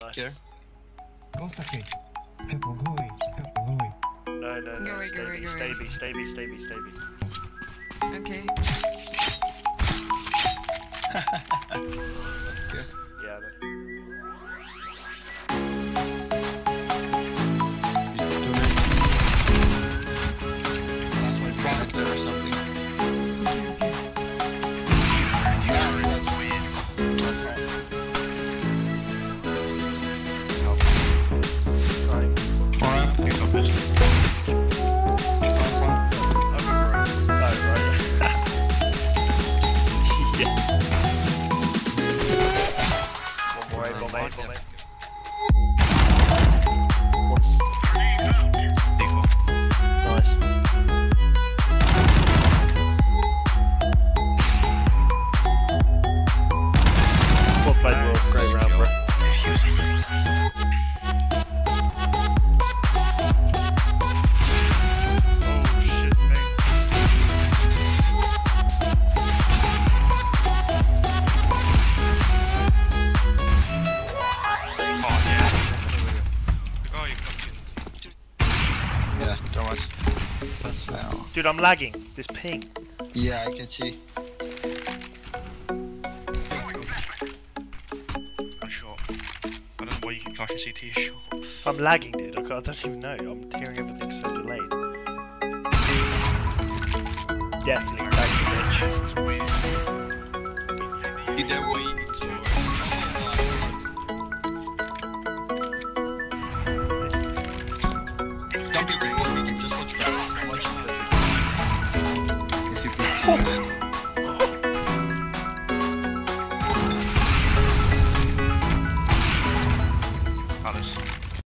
Nice. Here. Go Saki. Purple, go away. Purple, go away. No, Go away, go away, go stay away. B, stay B, stay B, stay B. Okay. That's good. Yeah, I know. Last one back there or something. Right. Alright, you got this. Last one. Oh, right. Yeah. One more A, bomb A, bomb A. Once. Nice. Well played, bro. Great round, bro. Yeah, don't watch. Now. Dude, I'm lagging. This ping. Yeah, I can see. I'm short. I don't know why you keep flashing CT is short. I'm lagging, dude. I don't even know. I'm hearing everything so delayed. Definitely lagging, bitch. Either way, don't be greedy, just watch back. Watch back. If you push it. Alice.